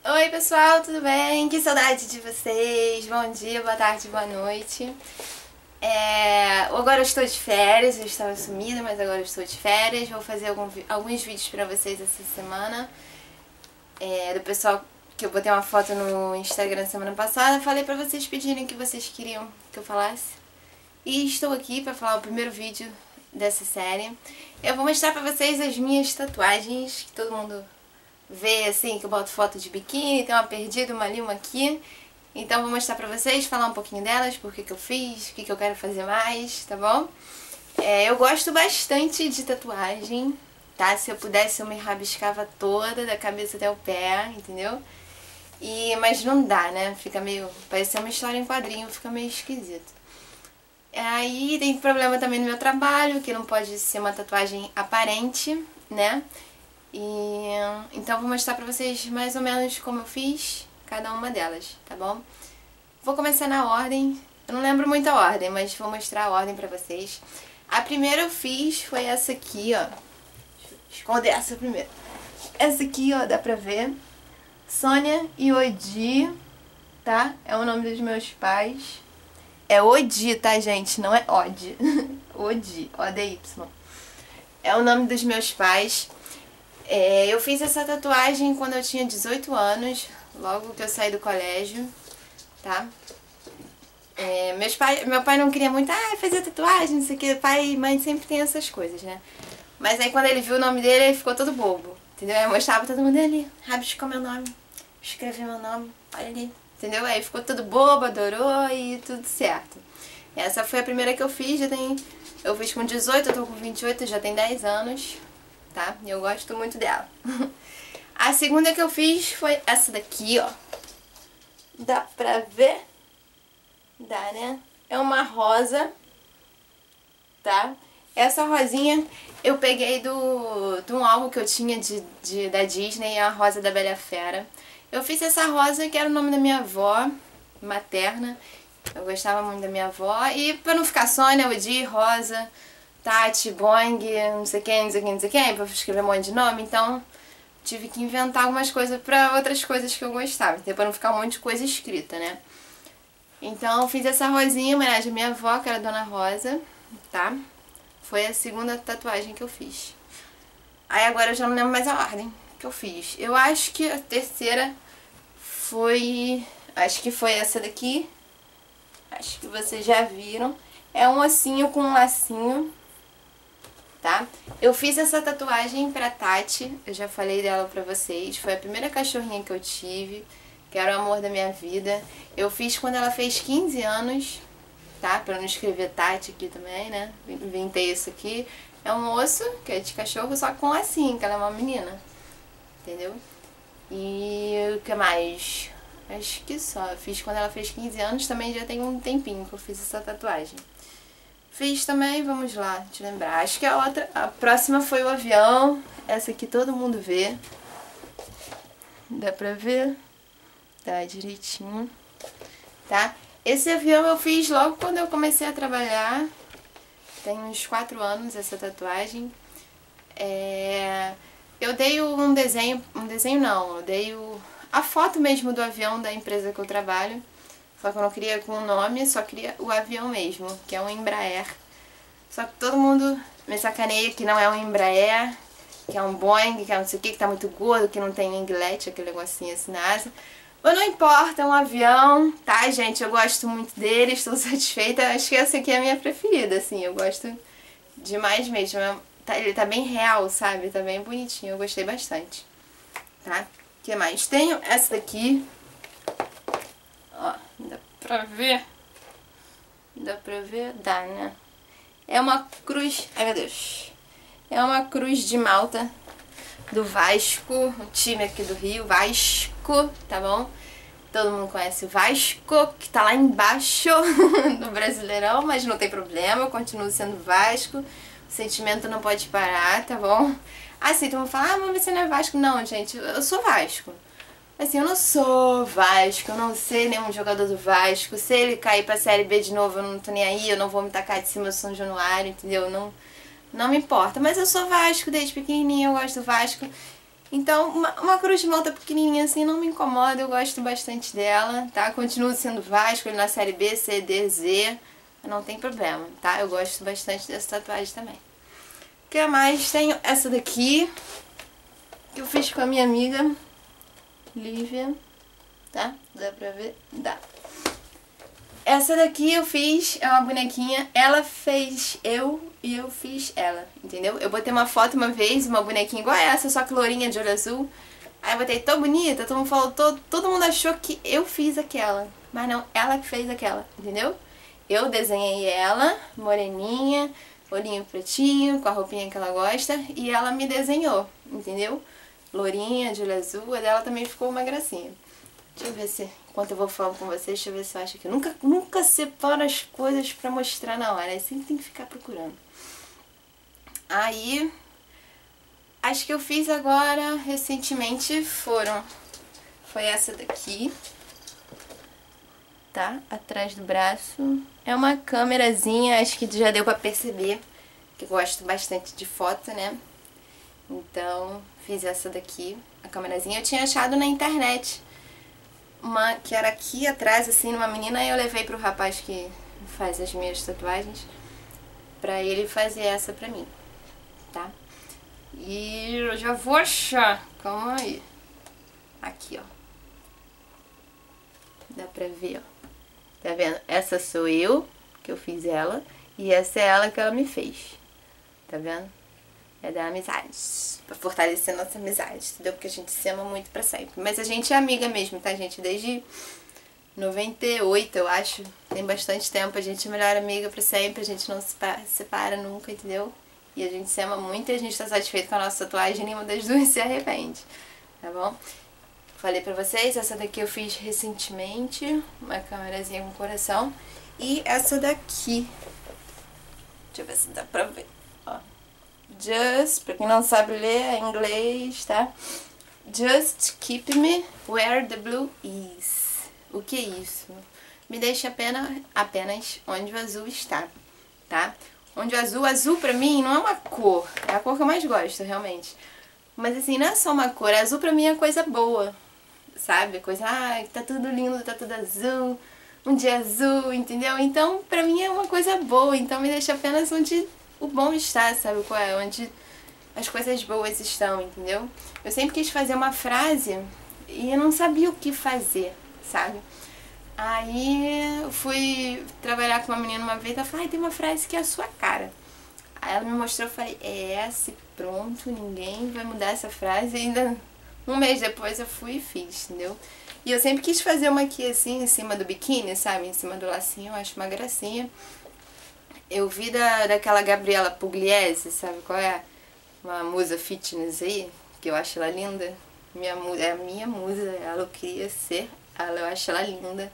Oi pessoal, tudo bem? Que saudade de vocês! Bom dia, boa tarde, boa noite. Agora eu estou de férias, eu estava sumida, mas agora eu estou de férias. Vou fazer alguns vídeos pra vocês essa semana. Do pessoal que eu botei uma foto no Instagram semana passada. Falei pra vocês pedirem o que vocês queriam que eu falasse. E estou aqui pra falar o primeiro vídeo dessa série. Eu vou mostrar pra vocês as minhas tatuagens, que todo mundo vê assim, que eu boto foto de biquíni, tem uma perdida, uma ali, uma aqui. Então vou mostrar pra vocês, falar um pouquinho delas, por que eu fiz, o que eu quero fazer mais, tá bom? Eu gosto bastante de tatuagem, tá? Se eu pudesse eu me rabiscava toda, da cabeça até o pé, entendeu? Mas não dá, né? Fica meio... parece uma história em quadrinho, fica meio esquisito. Aí tem problema também no meu trabalho, que não pode ser uma tatuagem aparente, né? Então vou mostrar pra vocês mais ou menos como eu fiz cada uma delas, tá bom? Vou começar na ordem, eu não lembro muito a ordem, mas vou mostrar a ordem pra vocês. A primeira eu fiz foi essa aqui, ó. Deixa eu esconder essa primeiro. Essa aqui, ó, dá pra ver. Sônia e Odi, tá? É o nome dos meus pais. É Odi, tá, gente? Não é Odi. Odi, O-D-Y. É o nome dos meus pais. Eu fiz essa tatuagem quando eu tinha 18 anos, logo que eu saí do colégio, tá? Meu pai não queria muito, fazer tatuagem, não sei o que, pai e mãe sempre tem essas coisas, né? Mas aí quando ele viu o nome dele, ele ficou todo bobo, entendeu? Eu mostrava pra todo mundo ali, rabiscou meu nome, escrevi meu nome, olha ali, entendeu? Aí ficou todo bobo, adorou e tudo certo. Essa foi a primeira que eu fiz, eu fiz com 18, eu tô com 28, já tem 10 anos. Tá? Eu gosto muito dela. A segunda que eu fiz foi essa daqui, ó. Dá pra ver? Dá, né? É uma rosa, tá? Essa rosinha eu peguei de um álbum que eu tinha da Disney, a Rosa da Bela Fera. Eu fiz essa rosa que era o nome da minha avó materna. Eu gostava muito da minha avó. E pra não ficar Sônia, Odi, Rosa, Tati, Boing, não sei quem, não sei quem, não sei quem, pra escrever um monte de nome, então tive que inventar algumas coisas pra outras coisas que eu gostava, então, pra não ficar um monte de coisa escrita, né? Então fiz essa rosinha em homenagem à minha avó, que era a Dona Rosa, tá? Foi a segunda tatuagem que eu fiz. Aí agora eu já não lembro mais a ordem que eu fiz. Eu acho que a terceira foi... acho que foi essa daqui. Acho que vocês já viram. É um ossinho com um lacinho, tá? Eu fiz essa tatuagem pra Tati, eu já falei dela pra vocês, foi a primeira cachorrinha que eu tive, que era o amor da minha vida. Eu fiz quando ela fez 15 anos, tá? Pra não escrever Tati aqui também, né? Inventei isso aqui. É um osso, que é de cachorro, só com lacinho, que ela é uma menina, entendeu? E o que mais? Acho que só. Eu fiz quando ela fez 15 anos, também já tem um tempinho que eu fiz essa tatuagem. Fiz também, vamos lá, te lembrar. Acho que a próxima foi o avião. Essa aqui todo mundo vê. Dá pra ver? Tá direitinho. Tá? Esse avião eu fiz logo quando eu comecei a trabalhar. Tem uns 4 anos essa tatuagem. Eu dei um desenho não, eu dei a foto mesmo do avião da empresa que eu trabalho. Só que eu não queria com o nome, só queria o avião mesmo, que é um Embraer. Só que todo mundo me sacaneia que não é um Embraer, que é um Boeing, que é não sei o que tá muito gordo, que não tem inglete, aquele negocinho assim na asa. Mas não importa, é um avião, tá, gente? Eu gosto muito dele, estou satisfeita. Acho que essa aqui é a minha preferida, assim, eu gosto demais mesmo. Ele tá bem real, sabe? Tá bem bonitinho, eu gostei bastante, tá? O que mais? Tenho essa daqui. Ó, dá pra ver? Dá pra ver? Dá, né? É uma cruz... ai, meu Deus. É uma cruz de Malta do Vasco, o time aqui do Rio, Vasco, tá bom? Todo mundo conhece o Vasco, que tá lá embaixo do Brasileirão, mas não tem problema, eu continuo sendo Vasco. O sentimento não pode parar, tá bom? Assim, todo mundo fala, mas você não é Vasco. Não, gente, eu sou Vasco. Assim, eu não sou Vasco, eu não sei nenhum jogador do Vasco. Se ele cair pra Série B de novo, eu não tô nem aí, eu não vou me tacar de cima do São Januário, entendeu? Não me importa. Mas eu sou Vasco desde pequenininha, eu gosto do Vasco. Então, uma cruz de malta pequenininha assim não me incomoda, eu gosto bastante dela, tá? Continuo sendo Vasco, ele na série B, C, D, Z, não tem problema, tá? Eu gosto bastante dessa tatuagem também. O que mais? Tenho essa daqui, que eu fiz com a minha amiga Lívia, tá? Dá pra ver? Dá. Essa daqui eu fiz, é uma bonequinha, ela fez eu e eu fiz ela, entendeu? Eu botei uma foto uma vez, uma bonequinha igual a essa, só que lourinha de olho azul. Aí eu botei tão bonita, todo mundo falou, todo mundo achou que eu fiz aquela. Mas não, ela que fez aquela, entendeu? Eu desenhei ela, moreninha, olhinho pretinho, com a roupinha que ela gosta, e ela me desenhou, entendeu? Lourinha, de olho azul, a dela também ficou uma gracinha. Deixa eu ver se, enquanto eu vou falando com vocês, deixa eu ver se eu acho que eu nunca separo as coisas pra mostrar na hora, aí sempre tem que ficar procurando. Aí, as que eu fiz agora, recentemente, foi essa daqui, tá? Atrás do braço. É uma câmerazinha, acho que já deu pra perceber, que eu gosto bastante de foto, né? Então, fiz essa daqui, a câmerazinha. Eu tinha achado na internet uma que era aqui atrás, assim, numa menina, e eu levei pro rapaz que faz as minhas tatuagens, pra ele fazer essa pra mim, tá? E eu já vou achar, calma aí. Aqui, ó. Dá pra ver, ó. Tá vendo? Essa sou eu, que eu fiz ela, e essa é ela que ela me fez. Tá vendo? É da amizade, pra fortalecer nossa amizade, entendeu? Porque a gente se ama muito pra sempre. Mas a gente é amiga mesmo, tá, gente? Desde 98, eu acho. Tem bastante tempo, a gente é melhor amiga pra sempre, a gente não se separa nunca, entendeu? E a gente se ama muito e a gente tá satisfeito com a nossa tatuagem, nenhuma das duas se arrepende, tá bom? Falei pra vocês, essa daqui eu fiz recentemente, uma câmerazinha com coração. E essa daqui, deixa eu ver se dá pra ver, ó. Just, pra quem não sabe ler, é inglês, tá? Just keep me where the blue is. O que é isso? Me deixa apenas onde o azul está, tá? Onde o azul pra mim não é uma cor, é a cor que eu mais gosto, realmente. Mas assim, não é só uma cor, azul pra mim é coisa boa, sabe? Coisa, tá tudo lindo, tá tudo azul, um dia azul, entendeu? Então, pra mim é uma coisa boa, então me deixa apenas onde o bom está, sabe qual é? Onde as coisas boas estão, entendeu? Eu sempre quis fazer uma frase e eu não sabia o que fazer, sabe? Aí eu fui trabalhar com uma menina uma vez, ela falou, tem uma frase que é a sua cara. Aí ela me mostrou, eu falei, é essa, pronto, ninguém vai mudar essa frase. E ainda um mês depois eu fui e fiz, entendeu? E eu sempre quis fazer uma aqui assim, em cima do biquíni, sabe? Em cima do lacinho, eu acho uma gracinha. Eu vi daquela Gabriela Pugliese, sabe qual é? Uma musa fitness aí, que eu acho ela linda. É a minha musa, ela eu queria ser, eu acho ela linda.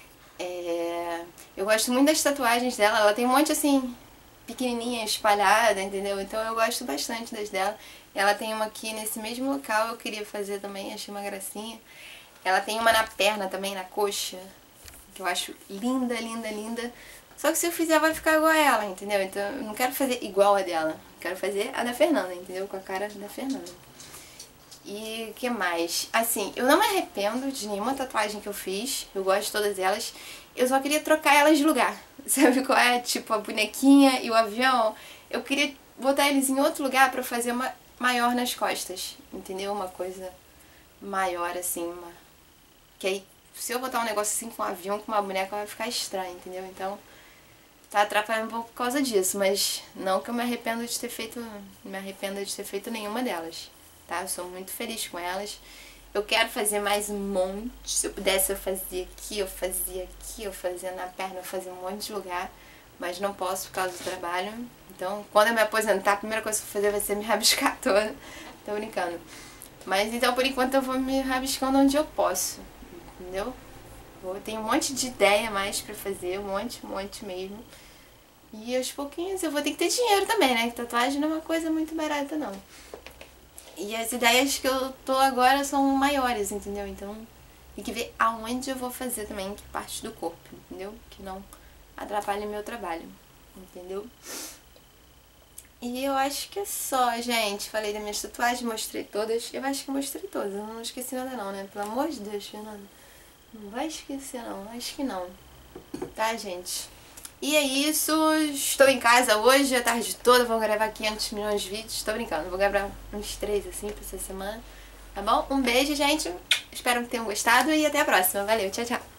Eu gosto muito das tatuagens dela, ela tem um monte assim, pequenininha, espalhada, entendeu? Então eu gosto bastante das dela. Ela tem uma aqui nesse mesmo local, eu queria fazer também, achei uma gracinha. Ela tem uma na perna também, na coxa, que eu acho linda, linda, linda. Só que se eu fizer vai ficar igual a ela, entendeu? Então eu não quero fazer igual a dela, quero fazer a da Fernanda, entendeu? Com a cara da Fernanda. E o que mais? Assim, eu não me arrependo de nenhuma tatuagem que eu fiz, eu gosto de todas elas. Eu só queria trocar elas de lugar, sabe qual é? Tipo a bonequinha e o avião. Eu queria botar eles em outro lugar pra fazer uma maior nas costas, entendeu? Uma coisa maior assim, que aí se eu botar um negócio assim com um avião, com uma boneca, vai ficar estranho, entendeu? Então tá atrapalhando um pouco por causa disso, mas não que eu me arrependa de ter feito nenhuma delas, tá? Eu sou muito feliz com elas. Eu quero fazer mais um monte. Se eu pudesse, eu fazia aqui, eu fazia na perna, eu fazia um monte de lugar. Mas não posso por causa do trabalho. Então, quando eu me aposentar, a primeira coisa que eu vou fazer vai ser me rabiscar toda. Tô brincando. Mas então, por enquanto, eu vou me rabiscando onde eu posso. Entendeu? Eu tenho um monte de ideia mais pra fazer, um monte mesmo. E aos pouquinhos eu vou ter que ter dinheiro também, né? Que tatuagem não é uma coisa muito barata, não. E as ideias que eu tô agora são maiores, entendeu? Então tem que ver aonde eu vou fazer também, que parte do corpo, entendeu? Que não atrapalhe meu trabalho, entendeu? E eu acho que é só, gente. Falei das minhas tatuagens, mostrei todas. Eu acho que mostrei todas. Eu não esqueci nada não, né? Pelo amor de Deus, Fernanda. Não vai esquecer não. Acho que não. Tá, gente? E é isso. Estou em casa hoje, a tarde toda. Vou gravar 500 milhões de vídeos. Tô brincando. Vou gravar uns 3 assim pra essa semana. Tá bom? Um beijo, gente. Espero que tenham gostado e até a próxima. Valeu, tchau, tchau.